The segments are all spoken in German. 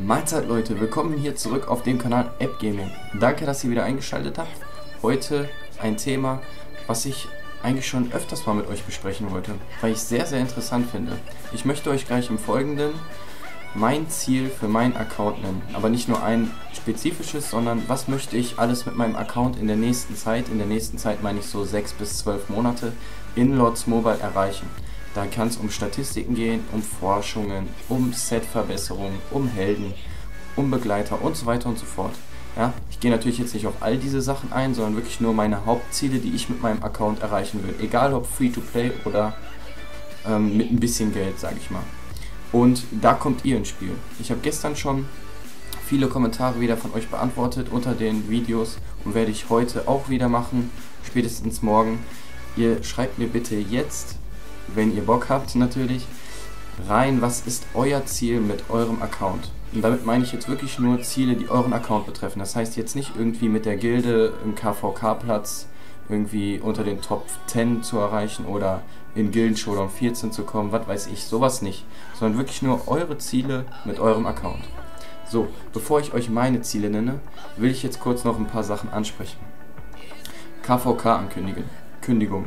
Mahlzeit Leute, willkommen hier zurück auf dem Kanal App Gaming. Danke, dass ihr wieder eingeschaltet habt. Heute ein Thema, was ich eigentlich schon öfters mal mit euch besprechen wollte, weil ich sehr interessant finde. Ich möchte euch gleich im Folgenden mein Ziel für meinen Account nennen, aber nicht nur ein spezifisches, sondern was möchte ich alles mit meinem Account in der nächsten Zeit meine ich so 6 bis 12 Monate, in Lords Mobile erreichen. Da kann es um Statistiken gehen, um Forschungen, um Setverbesserungen, um Helden, um Begleiter und so weiter und so fort. Ja, ich gehe natürlich jetzt nicht auf all diese Sachen ein, sondern wirklich nur meine Hauptziele, die ich mit meinem Account erreichen will. Egal ob Free-to-Play oder mit ein bisschen Geld, sage ich mal. Und da kommt ihr ins Spiel. Ich habe gestern schon viele Kommentare wieder von euch beantwortet unter den Videos und werde ich heute auch wieder machen, spätestens morgen. Ihr schreibt mir bitte jetzt, wenn ihr Bock habt natürlich, rein, was ist euer Ziel mit eurem Account. Und damit meine ich jetzt wirklich nur Ziele, die euren Account betreffen. Das heißt jetzt nicht irgendwie mit der Gilde im KVK-Platz irgendwie unter den Top 10 zu erreichen oder in Gilden Showdown 14 zu kommen, was weiß ich, sowas nicht. Sondern wirklich nur eure Ziele mit eurem Account. So, bevor ich euch meine Ziele nenne, will ich jetzt kurz noch ein paar Sachen ansprechen. KVK-Kündigung.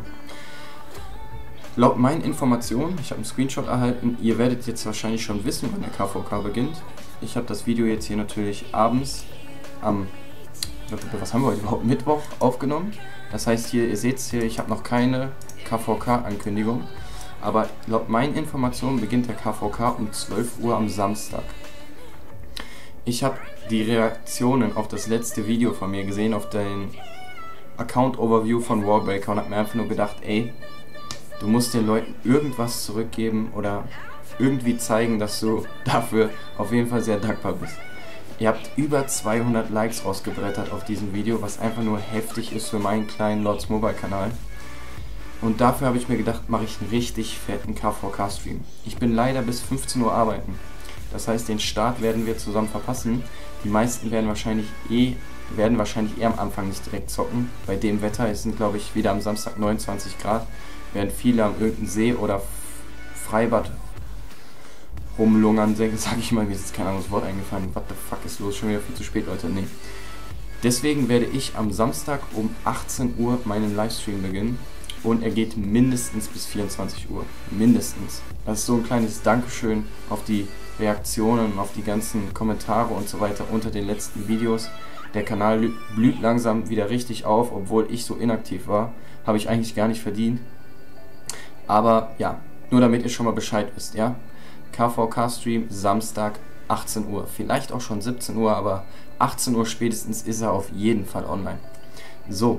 Laut meinen Informationen, ich habe einen Screenshot erhalten, ihr werdet jetzt wahrscheinlich schon wissen, wann der KVK beginnt. Ich habe das Video jetzt hier natürlich abends am, was haben wir heute überhaupt, Mittwoch aufgenommen. Das heißt hier, ihr seht es hier, ich habe noch keine KVK-Ankündigung. Aber laut meinen Informationen beginnt der KVK um 12 Uhr am Samstag. Ich habe die Reaktionen auf das letzte Video von mir gesehen, auf den Account-Overview von Warbreaker und habe mir einfach nur gedacht, ey, du musst den Leuten irgendwas zurückgeben oder irgendwie zeigen, dass du dafür auf jeden Fall sehr dankbar bist. Ihr habt über 200 Likes rausgebrettert auf diesem Video, was einfach nur heftig ist für meinen kleinen Lords Mobile Kanal. Und dafür habe ich mir gedacht, mache ich einen richtig fetten KVK-Stream. Ich bin leider bis 15 Uhr arbeiten. Das heißt, den Start werden wir zusammen verpassen. Die meisten werden wahrscheinlich eher am Anfang nicht direkt zocken. Bei dem Wetter, es sind glaube ich wieder am Samstag 29 Grad. Während viele am irgendeinem See oder Freibad rumlungern, sage ich mal, mir ist jetzt kein anderes Wort eingefallen. What the fuck ist los? Schon wieder viel zu spät, Leute. Nee. Deswegen werde ich am Samstag um 18 Uhr meinen Livestream beginnen und er geht mindestens bis 24 Uhr. Mindestens. Das ist so ein kleines Dankeschön auf die Reaktionen, auf die ganzen Kommentare und so weiter unter den letzten Videos. Der Kanal blüht langsam wieder richtig auf, obwohl ich so inaktiv war. Habe ich eigentlich gar nicht verdient. Aber ja, nur damit ihr schon mal Bescheid wisst, ja. KVK-Stream Samstag 18 Uhr. Vielleicht auch schon 17 Uhr, aber 18 Uhr spätestens ist er auf jeden Fall online. So,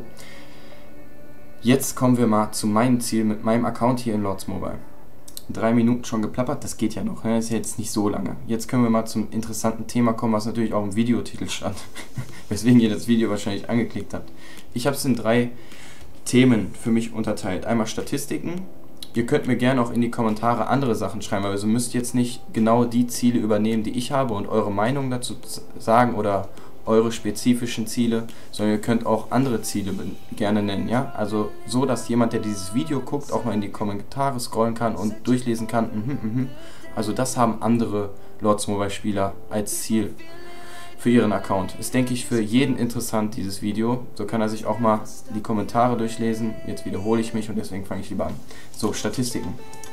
jetzt kommen wir mal zu meinem Ziel mit meinem Account hier in Lords Mobile. 3 Minuten schon geplappert, das geht ja noch, ne? Ist ja jetzt nicht so lange. Jetzt können wir mal zum interessanten Thema kommen, was natürlich auch im Videotitel stand, weswegen ihr das Video wahrscheinlich angeklickt habt. Ich habe es in 3 Themen für mich unterteilt. Einmal Statistiken. Ihr könnt mir gerne auch in die Kommentare andere Sachen schreiben, also müsst jetzt nicht genau die Ziele übernehmen, die ich habe und eure Meinung dazu sagen oder eure spezifischen Ziele, sondern ihr könnt auch andere Ziele gerne nennen, ja? Also so, dass jemand, der dieses Video guckt, auch mal in die Kommentare scrollen kann und durchlesen kann, Also das haben andere Lords Mobile Spieler als Ziel für ihren Account. Ist, denke ich, für jeden interessant, dieses Video. So kann er sich auch mal die Kommentare durchlesen. Jetzt wiederhole ich mich und deswegen fange ich lieber an. So, Statistiken.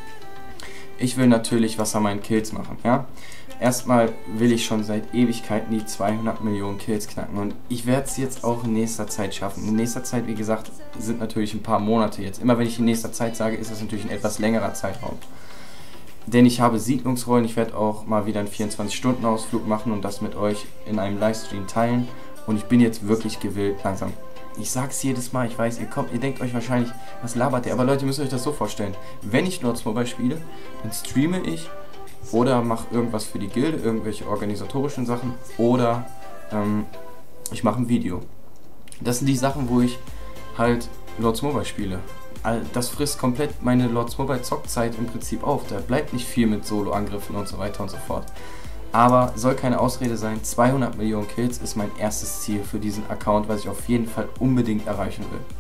Ich will natürlich was an meinen Kills machen, ja. Erstmal will ich schon seit Ewigkeiten die 200 Millionen Kills knacken und ich werde es jetzt auch in nächster Zeit schaffen. In nächster Zeit, wie gesagt, sind natürlich ein paar Monate jetzt. Immer wenn ich in nächster Zeit sage, ist das natürlich ein etwas längerer Zeitraum. Denn ich habe Siedlungsrollen, ich werde auch mal wieder einen 24-Stunden-Ausflug machen und das mit euch in einem Livestream teilen. Und ich bin jetzt wirklich gewillt, langsam. Ich sag's jedes Mal, ich weiß, ihr denkt euch wahrscheinlich, was labert der? Aber Leute, ihr müsst euch das so vorstellen. Wenn ich Lords Mobile spiele, dann streame ich oder mache irgendwas für die Gilde, irgendwelche organisatorischen Sachen oder ich mache ein Video. Das sind die Sachen, wo ich halt Lords Mobile spiele. Das frisst komplett meine Lords Mobile Zockzeit im Prinzip auf. Da bleibt nicht viel mit Solo-Angriffen und so weiter und so fort. Aber soll keine Ausrede sein, 200 Millionen Kills ist mein erstes Ziel für diesen Account, was ich auf jeden Fall unbedingt erreichen will.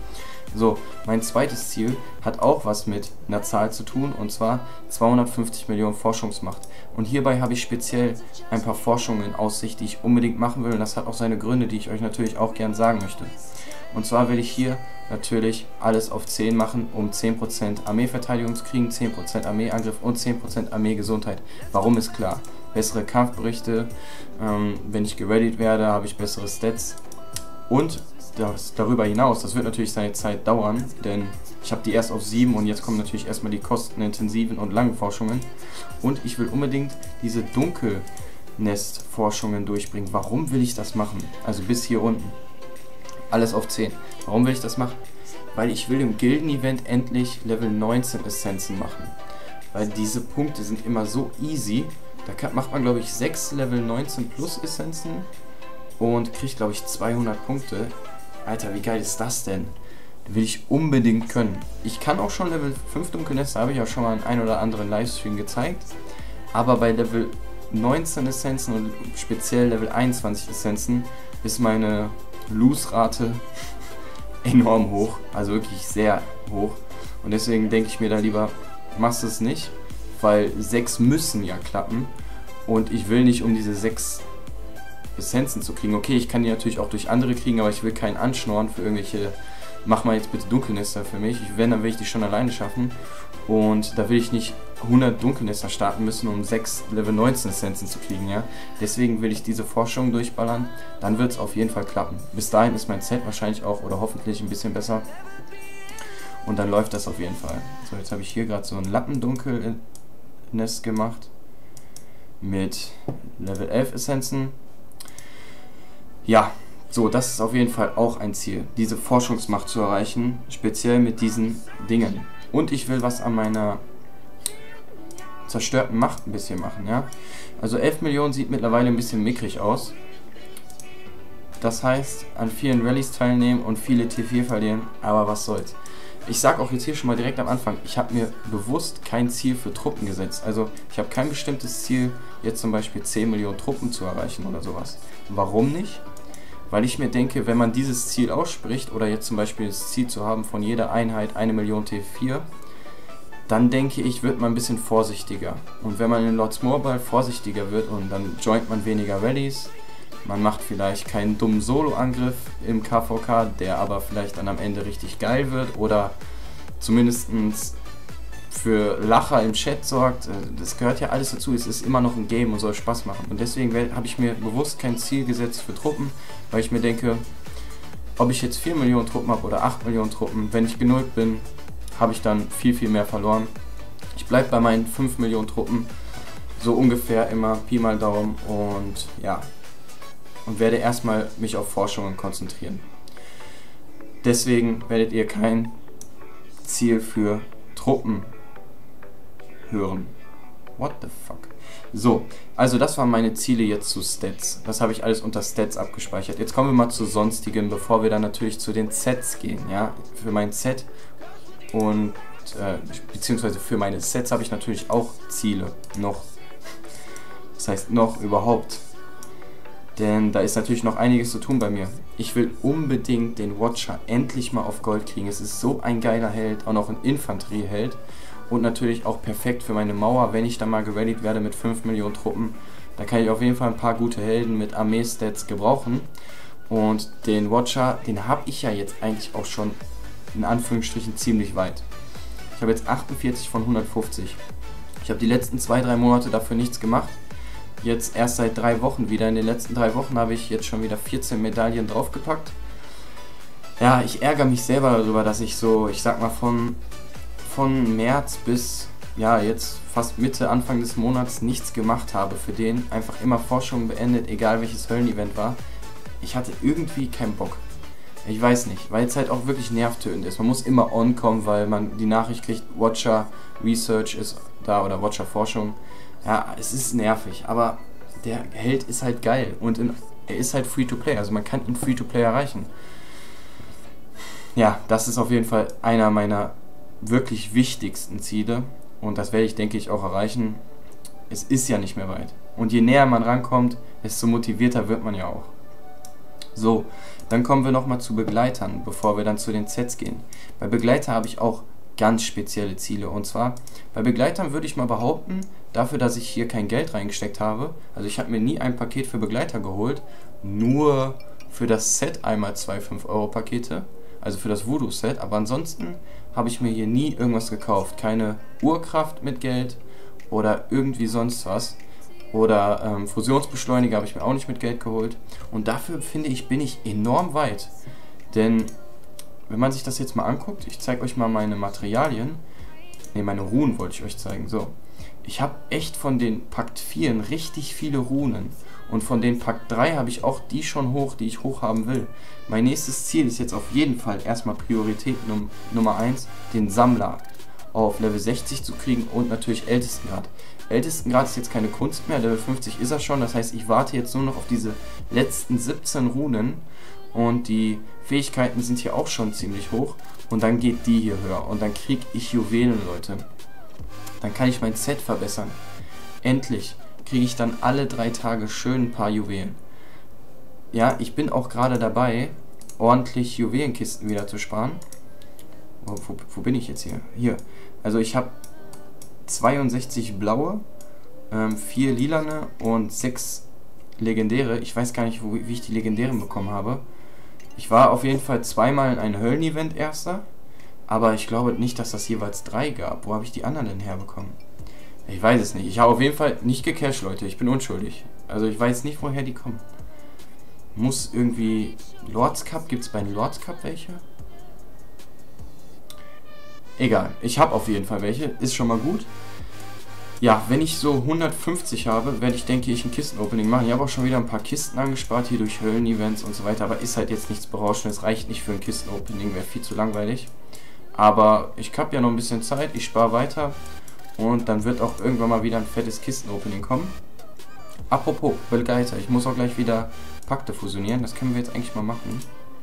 So, mein zweites Ziel hat auch was mit einer Zahl zu tun, und zwar 250 Millionen Forschungsmacht. Und hierbei habe ich speziell ein paar Forschungen in Aussicht, die ich unbedingt machen will, und das hat auch seine Gründe, die ich euch natürlich auch gern sagen möchte. Und zwar will ich hier natürlich alles auf 10 machen, um 10% Armeeverteidigung zu kriegen, 10% Armeeangriff und 10% Armeegesundheit. Warum ist klar? Bessere Kampfberichte, wenn ich gereadied werde, habe ich bessere Stats. Und darüber hinaus, das wird natürlich seine Zeit dauern, denn ich habe die erst auf 7 und jetzt kommen natürlich erstmal die kostenintensiven und langen Forschungen. Und ich will unbedingt diese Dunkelnest-Forschungen durchbringen. Warum will ich das machen? Also bis hier unten. Alles auf 10. Warum will ich das machen? Weil ich will im Gilden-Event endlich Level 19 Essenzen machen. Weil diese Punkte sind immer so easy. Da macht man, glaube ich, 6 Level 19 plus Essenzen und kriegt, glaube ich, 200 Punkte. Alter, wie geil ist das denn? Will ich unbedingt können. Ich kann auch schon Level 5 Dunkelnester, habe ich ja schon mal in ein oder anderen Livestream gezeigt. Aber bei Level 19 Essenzen und speziell Level 21 Essenzen ist meine Lose-Rate enorm hoch. Also wirklich sehr hoch. Und deswegen denke ich mir da lieber, machst du es nicht. Weil 6 müssen ja klappen. Und ich will nicht, um diese 6 Essenzen zu kriegen. Okay, ich kann die natürlich auch durch andere kriegen, aber ich will keinen anschnorren für irgendwelche, mach mal jetzt bitte Dunkelnester für mich. Wenn, dann will ich die schon alleine schaffen. Und da will ich nicht 100 Dunkelnester starten müssen, um 6 Level 19 Essenzen zu kriegen, ja. Deswegen will ich diese Forschung durchballern. Dann wird es auf jeden Fall klappen. Bis dahin ist mein Set wahrscheinlich auch, oder hoffentlich ein bisschen besser. Und dann läuft das auf jeden Fall. So, jetzt habe ich hier gerade so ein Lappendunkelnest gemacht. Mit Level 11 Essenzen. Ja, so, das ist auf jeden Fall auch ein Ziel, diese Forschungsmacht zu erreichen, speziell mit diesen Dingen. Und ich will was an meiner zerstörten Macht ein bisschen machen, ja. Also 11 Millionen sieht mittlerweile ein bisschen mickrig aus. Das heißt, an vielen Rallyes teilnehmen und viele T4 verlieren, aber was soll's. Ich sag auch jetzt hier schon mal direkt am Anfang, ich habe mir bewusst kein Ziel für Truppen gesetzt. Also ich habe kein bestimmtes Ziel, jetzt zum Beispiel 10 Millionen Truppen zu erreichen oder sowas. Warum nicht? Weil ich mir denke, wenn man dieses Ziel ausspricht, oder jetzt zum Beispiel das Ziel zu haben, von jeder Einheit 1 Million T4, dann denke ich, wird man ein bisschen vorsichtiger. Und wenn man in Lords Mobile vorsichtiger wird und dann joint man weniger Rallies, man macht vielleicht keinen dummen Solo-Angriff im KVK, der aber vielleicht dann am Ende richtig geil wird oder zumindest für Lacher im Chat sorgt. Das gehört ja alles dazu, es ist immer noch ein Game und soll Spaß machen. Und deswegen habe ich mir bewusst kein Ziel gesetzt für Truppen, weil ich mir denke, ob ich jetzt 4 Millionen Truppen habe oder 8 Millionen Truppen, wenn ich genullt bin, habe ich dann viel, viel mehr verloren. Ich bleibe bei meinen 5 Millionen Truppen, so ungefähr immer, Pi mal Daumen, und ja, und werde erstmal mich auf Forschungen konzentrieren. Deswegen werdet ihr kein Ziel für Truppen hören. What the fuck? So, also das waren meine Ziele jetzt zu Stats. Das habe ich alles unter Stats abgespeichert. Jetzt kommen wir mal zu Sonstigen, bevor wir dann natürlich zu den Sets gehen. Ja, für mein Set und beziehungsweise für meine Sets habe ich natürlich auch Ziele noch. Das heißt noch überhaupt. Denn da ist natürlich noch einiges zu tun bei mir. Ich will unbedingt den Watcher endlich mal auf Gold kriegen. Es ist so ein geiler Held, auch noch ein Infanterieheld. Und natürlich auch perfekt für meine Mauer, wenn ich dann mal gerallied werde mit 5 Millionen Truppen. Da kann ich auf jeden Fall ein paar gute Helden mit Armee-Stats gebrauchen. Und den Watcher, den habe ich ja jetzt eigentlich auch schon in Anführungsstrichen ziemlich weit. Ich habe jetzt 48 von 150. Ich habe die letzten 2-3 Monate dafür nichts gemacht. Jetzt erst seit 3 Wochen wieder. In den letzten 3 Wochen habe ich jetzt schon wieder 14 Medaillen draufgepackt. Ja, ich ärgere mich selber darüber, dass ich so, ich sag mal von März bis, ja, jetzt fast Mitte, Anfang des Monats nichts gemacht habe für den. Einfach immer Forschung beendet, egal welches Höllenevent war. Ich hatte irgendwie keinen Bock. Ich weiß nicht, weil es halt auch wirklich nervtötend ist. Man muss immer on kommen, weil man die Nachricht kriegt, Watcher Research ist da oder Watcher Forschung. Ja, es ist nervig, aber der Held ist halt geil und er ist halt Free-to-Play, also man kann ihn Free-to-Play erreichen. Ja, das ist auf jeden Fall einer meiner wirklich wichtigsten Ziele und das werde ich, denke ich, auch erreichen. Es ist ja nicht mehr weit und je näher man rankommt, desto motivierter wird man ja auch. So, Dann kommen wir nochmal zu Begleitern, bevor wir dann zu den Sets gehen. Bei Begleiter habe ich auch ganz spezielle Ziele. Und zwar, bei Begleitern würde ich mal behaupten, dafür, dass ich hier kein Geld reingesteckt habe, also ich habe mir nie ein Paket für Begleiter geholt, nur für das Set einmal 2 5-Euro-Pakete, also für das Voodoo-Set, aber ansonsten habe ich mir hier nie irgendwas gekauft. Keine Urkraft mit Geld oder irgendwie sonst was. Oder Fusionsbeschleuniger habe ich mir auch nicht mit Geld geholt. Und dafür, finde ich, bin ich enorm weit. Denn, wenn man sich das jetzt mal anguckt, ich zeige euch mal meine Materialien. Ne, meine Runen wollte ich euch zeigen. So, ich habe echt von den Pakt 4 richtig viele Runen. Und von den Pakt 3 habe ich auch die schon hoch, die ich hoch haben will. Mein nächstes Ziel ist jetzt auf jeden Fall erstmal Priorität Nummer 1, den Sammler auf Level 60 zu kriegen und natürlich Ältestengrad. Ältestengrad ist jetzt keine Kunst mehr, Level 50 ist er schon, das heißt, ich warte jetzt nur noch auf diese letzten 17 Runen und die Fähigkeiten sind hier auch schon ziemlich hoch und dann geht die hier höher und dann kriege ich Juwelen, Leute. Dann kann ich mein Set verbessern. Endlich kriege ich dann alle 3 Tage schön ein paar Juwelen. Ja, ich bin auch gerade dabei, ordentlich Juwelenkisten wieder zu sparen. Wo bin ich jetzt hier? Hier. Also ich habe 62 blaue, 4 lilane und 6 legendäre. Ich weiß gar nicht, wie ich die legendären bekommen habe. Ich war auf jeden Fall zweimal in einem Höllen-Event erster, aber ich glaube nicht, dass das jeweils 3 gab. Wo habe ich die anderen denn herbekommen? Ich weiß es nicht. Ich habe auf jeden Fall nicht gecasht, Leute. Ich bin unschuldig. Also ich weiß nicht, woher die kommen. Muss irgendwie... Lords Cup? Gibt es bei Lords Cup welche? Egal. Ich habe auf jeden Fall welche. Ist schon mal gut. Ja, wenn ich so 150 habe, werde ich, denke ich, ein Kisten-Opening machen. Ich habe auch schon wieder ein paar Kisten angespart, hier durch Höllen-Events und so weiter. Aber ist halt jetzt nichts Berauschendes. Reicht nicht für ein Kisten-Opening. Wäre viel zu langweilig. Aber ich habe ja noch ein bisschen Zeit. Ich spare weiter. Und dann wird auch irgendwann mal wieder ein fettes Kisten-Opening kommen. Apropos Begleiter, ich muss auch gleich wieder Pakte fusionieren. Das können wir jetzt eigentlich mal machen.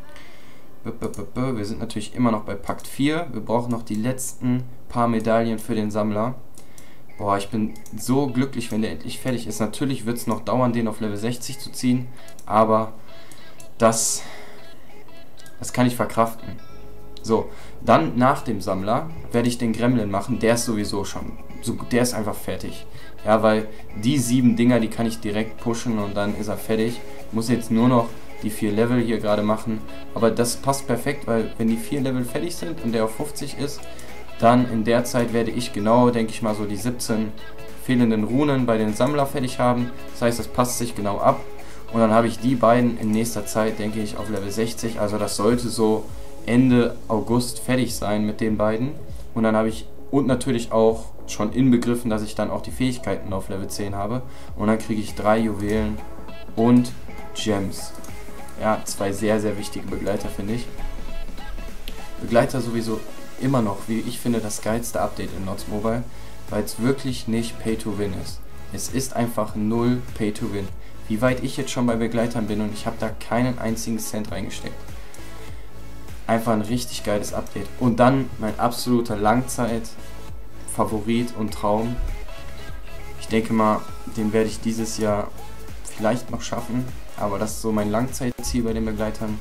Wir sind natürlich immer noch bei Pakt 4. Wir brauchen noch die letzten paar Medaillen für den Sammler. Boah, ich bin so glücklich, wenn der endlich fertig ist. Natürlich wird es noch dauern, den auf Level 60 zu ziehen. Aber das kann ich verkraften. So, dann nach dem Sammler werde ich den Gremlin machen. Der ist sowieso schon, der ist einfach fertig. Ja, weil die 7 Dinger, die kann ich direkt pushen und dann ist er fertig. Ich muss jetzt nur noch die 4 Level hier gerade machen. Aber das passt perfekt, weil wenn die 4 Level fertig sind und der auf 50 ist, dann in der Zeit werde ich genau, denke ich mal, so die 17 fehlenden Runen bei den Sammler fertig haben. Das heißt, das passt sich genau ab. Und dann habe ich die beiden in nächster Zeit, denke ich, auf Level 60. Also das sollte so Ende August fertig sein mit den beiden. Und dann habe ich und natürlich auch schon inbegriffen, dass ich dann auch die Fähigkeiten auf Level 10 habe. Und dann kriege ich 3 Juwelen und Gems. Ja, 2 sehr, sehr wichtige Begleiter, finde ich. Begleiter sowieso immer noch, wie ich finde, das geilste Update in Nods Mobile, weil es wirklich nicht Pay to Win ist. Es ist einfach null Pay to Win. Wie weit ich jetzt schon bei Begleitern bin und ich habe da keinen einzigen Cent reingesteckt. Einfach ein richtig geiles Update. Und dann mein absoluter Langzeit-Favorit und Traum. Ich denke mal, den werde ich dieses Jahr vielleicht noch schaffen. Aber das ist so mein Langzeitziel bei den Begleitern.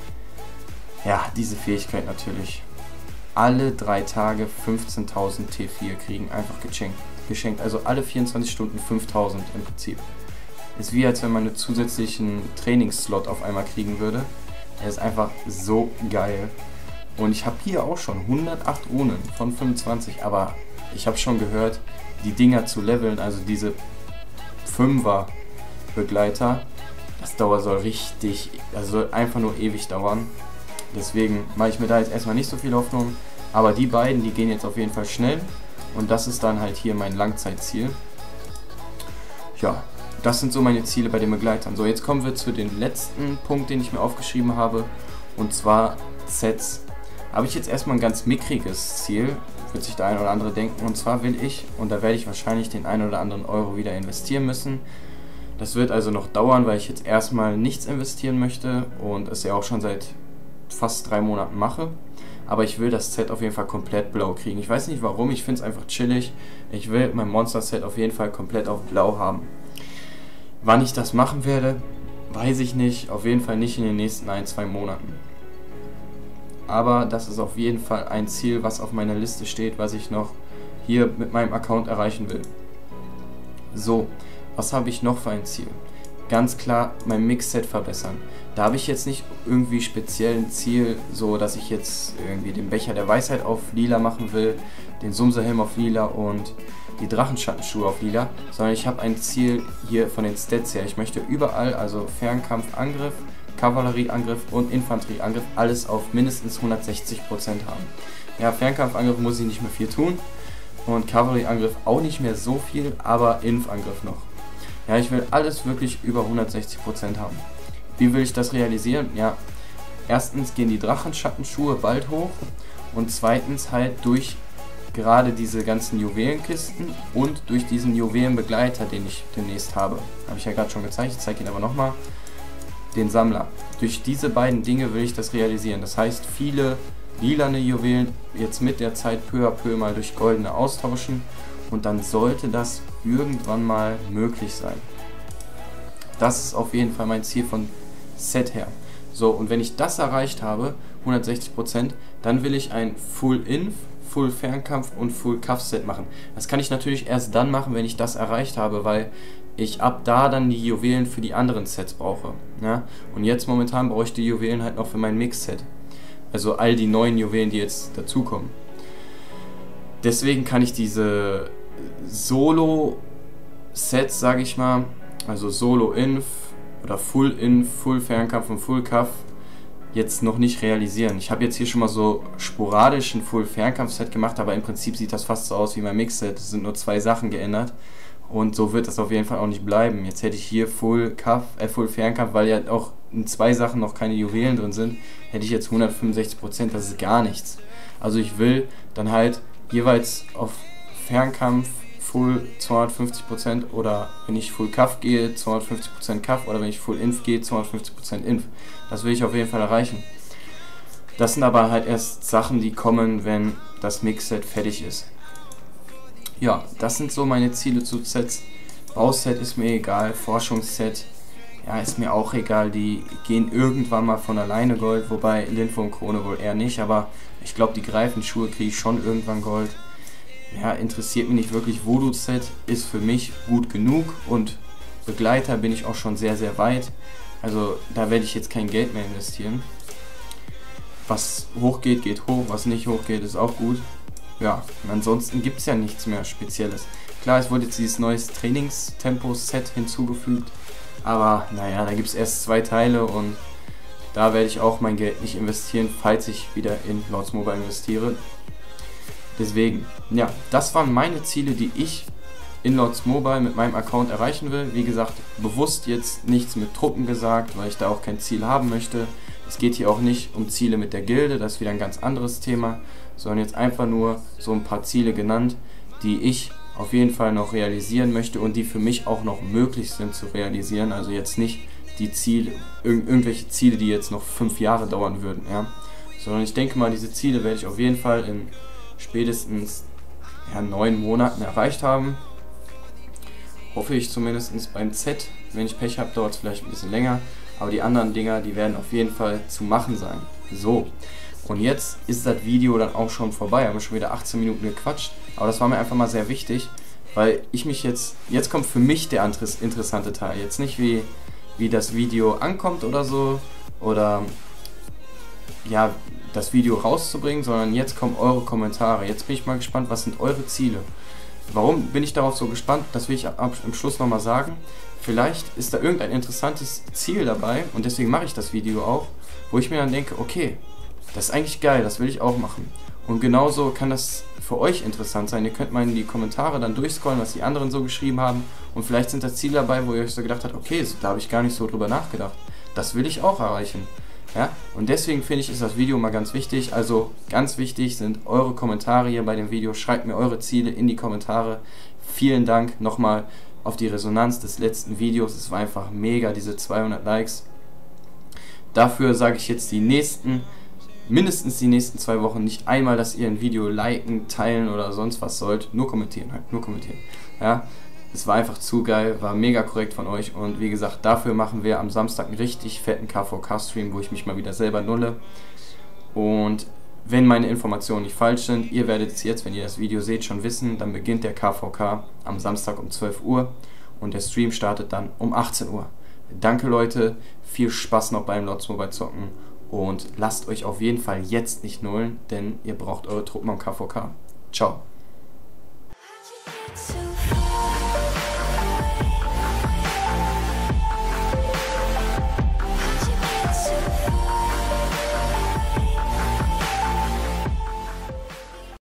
Ja, diese Fähigkeit natürlich. Alle 3 Tage 15.000 T4 kriegen, einfach geschenkt. Also alle 24 Stunden 5.000 im Prinzip. Ist wie, als wenn man einen zusätzlichen Trainingsslot auf einmal kriegen würde. Er ist einfach so geil. Und ich habe hier auch schon 108 Runen von 25. Aber ich habe schon gehört, die Dinger zu leveln, also diese 5er Begleiter, das soll richtig, also soll einfach nur ewig dauern. Deswegen mache ich mir da jetzt erstmal nicht so viel Hoffnung. Aber die beiden, die gehen jetzt auf jeden Fall schnell. Und das ist dann halt hier mein Langzeitziel. Ja, das sind so meine Ziele bei den Begleitern. So, jetzt kommen wir zu dem letzten Punkt, den ich mir aufgeschrieben habe. Und zwar Sets. Habe ich jetzt erstmal ein ganz mickriges Ziel, wird sich der eine oder andere denken. Und zwar will ich, und da werde ich wahrscheinlich den einen oder anderen Euro wieder investieren müssen. Das wird also noch dauern, weil ich jetzt erstmal nichts investieren möchte und es ja auch schon seit fast 3 Monaten mache. Aber ich will das Set auf jeden Fall komplett blau kriegen. Ich weiß nicht warum, ich finde es einfach chillig. Ich will mein Monster-Set auf jeden Fall komplett auf blau haben. Wann ich das machen werde, weiß ich nicht, auf jeden Fall nicht in den nächsten 1-2 Monaten. Aber das ist auf jeden Fall ein Ziel, was auf meiner Liste steht, was ich noch hier mit meinem Account erreichen will. So, was habe ich noch für ein Ziel? Ganz klar, mein Mixset verbessern. Da habe ich jetzt nicht irgendwie speziell ein Ziel, so dass ich jetzt irgendwie den Becher der Weisheit auf lila machen will, den Sumsehelm auf lila und die Drachenschattenschuhe auf lila, sondern ich habe ein Ziel hier von den Stats her. Ich möchte überall, also Fernkampfangriff, Kavallerieangriff und Infanterieangriff, alles auf mindestens 160% haben. Ja, Fernkampfangriff muss ich nicht mehr viel tun und Kavallerieangriff auch nicht mehr so viel, aber Inf-Angriff noch. Ja, ich will alles wirklich über 160% haben. Wie will ich das realisieren? Ja, erstens gehen die Drachenschattenschuhe bald hoch und zweitens halt durch gerade diese ganzen Juwelenkisten und durch diesen Juwelenbegleiter, den ich demnächst habe. Habe ich ja gerade schon gezeigt, ich zeige ihn aber nochmal. Den Sammler. Durch diese beiden Dinge will ich das realisieren. Das heißt, viele lilane Juwelen jetzt mit der Zeit peu à peu mal durch goldene austauschen und dann sollte das irgendwann mal möglich sein. Das ist auf jeden Fall mein Ziel von Set her. So, und wenn ich das erreicht habe, 160%, dann will ich ein Full Inf, Full Fernkampf und Full Kaff Set machen. Das kann ich natürlich erst dann machen, wenn ich das erreicht habe, weil ich ab da dann die Juwelen für die anderen Sets brauche. Ja? Und jetzt momentan brauche ich die Juwelen halt noch für mein Mix-Set. Also all die neuen Juwelen, die jetzt dazukommen. Deswegen kann ich diese Solo-Sets, sage ich mal, also Solo-Inf oder Full-Inf, Full-Fernkampf und Full-Kaff, jetzt noch nicht realisieren. Ich habe jetzt hier schon mal so sporadisch ein Full-Fernkampf-Set gemacht, aber im Prinzip sieht das fast so aus wie mein Mix-Set. Es sind nur 2 Sachen geändert. Und so wird das auf jeden Fall auch nicht bleiben. Jetzt hätte ich hier Full Fernkampf, weil ja auch in 2 Sachen noch keine Juwelen drin sind, hätte ich jetzt 165%, das ist gar nichts. Also ich will dann halt jeweils auf Fernkampf Full 250% oder wenn ich Full Kaff gehe, 250% Kaff oder wenn ich Full Inf gehe, 250% Inf. Das will ich auf jeden Fall erreichen. Das sind aber halt erst Sachen, die kommen, wenn das Mix-Set fertig ist. Ja, das sind so meine Ziele zu Sets. Bauset ist mir egal, Forschungsset, ja, ist mir auch egal, die gehen irgendwann mal von alleine Gold, wobei Linfo und Krone wohl eher nicht, aber ich glaube, die Greifenschuhe kriege ich schon irgendwann Gold. Ja, interessiert mich nicht wirklich. Voodoo-Set ist für mich gut genug und Begleiter bin ich auch schon sehr, sehr weit. Also da werde ich jetzt kein Geld mehr investieren. Was hochgeht, geht hoch, was nicht hochgeht, ist auch gut. Ja, und ansonsten gibt es ja nichts mehr Spezielles. Klar, es wurde jetzt dieses neues Trainingstempo-Set hinzugefügt, aber naja, da gibt es erst 2 Teile und da werde ich auch mein Geld nicht investieren, falls ich wieder in Lords Mobile investiere. Deswegen, ja, das waren meine Ziele, die ich in Lords Mobile mit meinem Account erreichen will. Wie gesagt, bewusst jetzt nichts mit Truppen gesagt, weil ich da auch kein Ziel haben möchte. Es geht hier auch nicht um Ziele mit der Gilde, das ist wieder ein ganz anderes Thema, sondern jetzt einfach nur so ein paar Ziele genannt, die ich auf jeden Fall noch realisieren möchte und die für mich auch noch möglich sind zu realisieren. Also jetzt nicht die Ziele, irgendwelche Ziele, die jetzt noch 5 Jahre dauern würden, ja. Sondern ich denke mal, diese Ziele werde ich auf jeden Fall in spätestens 9 Monaten erreicht haben. Hoffe ich zumindest beim Z. Wenn ich Pech habe, dauert es vielleicht ein bisschen länger. Aber die anderen Dinger, die werden auf jeden Fall zu machen sein. So, und jetzt ist das Video dann auch schon vorbei. Haben wir schon wieder 18 Minuten gequatscht. Aber das war mir einfach mal sehr wichtig, weil ich mich jetzt kommt für mich der interessante Teil. Jetzt nicht wie das Video ankommt oder so, oder ja, das Video rauszubringen, sondern jetzt kommen eure Kommentare. Jetzt bin ich mal gespannt, was sind eure Ziele? Warum bin ich darauf so gespannt? Das will ich am Schluss nochmal sagen. Vielleicht ist da irgendein interessantes Ziel dabei und deswegen mache ich das Video auch, wo ich mir dann denke, okay, das ist eigentlich geil, das will ich auch machen. Und genauso kann das für euch interessant sein. Ihr könnt mal in die Kommentare dann durchscrollen, was die anderen so geschrieben haben und vielleicht sind da Ziele dabei, wo ihr euch so gedacht habt, okay, da habe ich gar nicht so drüber nachgedacht. Das will ich auch erreichen. Ja? Und deswegen finde ich, ist das Video mal ganz wichtig. Also ganz wichtig sind eure Kommentare hier bei dem Video. Schreibt mir eure Ziele in die Kommentare. Vielen Dank nochmal auf die Resonanz des letzten Videos. Es war einfach mega, diese 200 Likes. Dafür sage ich jetzt mindestens die nächsten 2 Wochen nicht einmal, dass ihr ein Video liken, teilen oder sonst was sollt. Nur kommentieren halt, nur kommentieren. Ja? Es war einfach zu geil, war mega korrekt von euch und wie gesagt, dafür machen wir am Samstag einen richtig fetten KVK-Stream, wo ich mich mal wieder selber nulle. Und wenn meine Informationen nicht falsch sind, ihr werdet es jetzt, wenn ihr das Video seht, schon wissen, dann beginnt der KVK am Samstag um 12 Uhr und der Stream startet dann um 18 Uhr. Danke Leute, viel Spaß noch beim Lots Mobile Zocken und lasst euch auf jeden Fall jetzt nicht nullen, denn ihr braucht eure Truppen am KVK. Ciao.